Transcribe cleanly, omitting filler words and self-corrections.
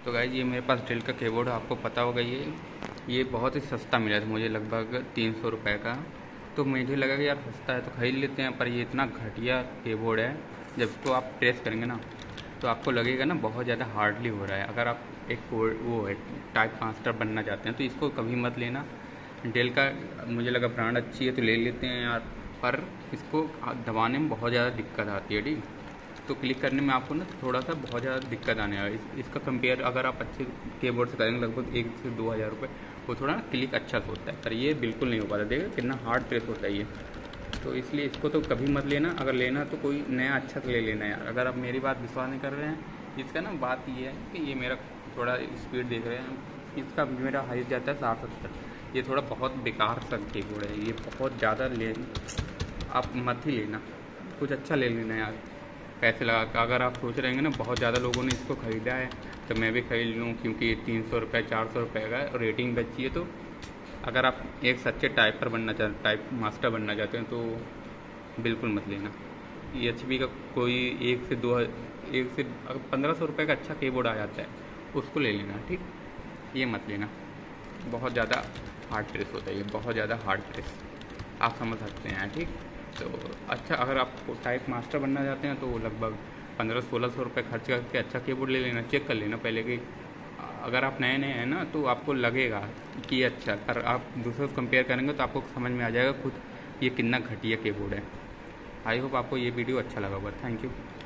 तो गाइस ये मेरे पास डेल का कीबोर्ड है, आपको पता होगा। ये बहुत ही सस्ता मिला था मुझे, लगभग 300 रुपये का। तो मुझे लगा कि यार सस्ता है तो ख़रीद लेते हैं, पर ये इतना घटिया कीबोर्ड है। जब इसको आप प्रेस करेंगे ना तो आपको लगेगा ना बहुत ज़्यादा हार्डली हो रहा है। अगर आप एक वो है टाइप मास्टर बनना चाहते हैं तो इसको कभी मत लेना। डेल का मुझे लगा ब्रांड अच्छी है तो ले लेते हैं यार, पर इसको दबाने में बहुत ज़्यादा दिक्कत आती है। ठीक, तो क्लिक करने में आपको ना थोड़ा सा बहुत ज़्यादा दिक्कत आने वाली है। इसका कंपेयर अगर आप अच्छे कीबोर्ड से करेंगे लगभग 1 से 2 हज़ार रुपये, वो थोड़ा ना क्लिक अच्छा से होता है, पर ये बिल्कुल नहीं हो पाता। देखिए कितना हार्ड प्रेस होता है ये। तो इसलिए इसको तो कभी मत लेना। अगर लेना तो कोई नया अच्छा से ले लेना यार। अगर आप मेरी बात विश्वास नहीं कर रहे हैं, इसका ना बात ये है कि ये मेरा थोड़ा स्पीड देख रहे हैं, इसका मेरा हाइट जाता है 60-70। ये थोड़ा बहुत बेकार सा कीबोर्ड है, ये बहुत ज़्यादा आप मत ही लेना, कुछ अच्छा ले लेना यार पैसे लगा कर। अगर आप सोच रहे हैं ना बहुत ज़्यादा लोगों ने इसको ख़रीदा है तो मैं भी ख़रीद लूँ, क्योंकि 300 रुपये 400 रुपये का और रेटिंग भी अच्छी है। तो अगर आप एक सच्चे टाइपर बनना चाहते, टाइप मास्टर बनना चाहते हैं तो बिल्कुल मत लेना। HP का कोई 1 से 1500 रुपये का अच्छा कीबोर्ड आ जाता है, उसको ले लेना। ठीक, ये मत लेना, बहुत ज़्यादा हार्ड प्रेस होता है ये, बहुत ज़्यादा हार्ड प्रेस, आप समझ सकते हैं। ठीक, तो अच्छा अगर आप टाइप मास्टर बनना चाहते हैं तो लगभग 1500-1600 रुपये खर्च करके अच्छा कीबोर्ड ले लेना। चेक कर लेना पहले कि अगर आप नए नए हैं ना तो आपको लगेगा कि अच्छा, पर आप दूसरों से कंपेयर करेंगे तो आपको समझ में आ जाएगा खुद ये कितना घटिया कीबोर्ड है। आई होप आपको ये वीडियो अच्छा लगा होगा। Thank you.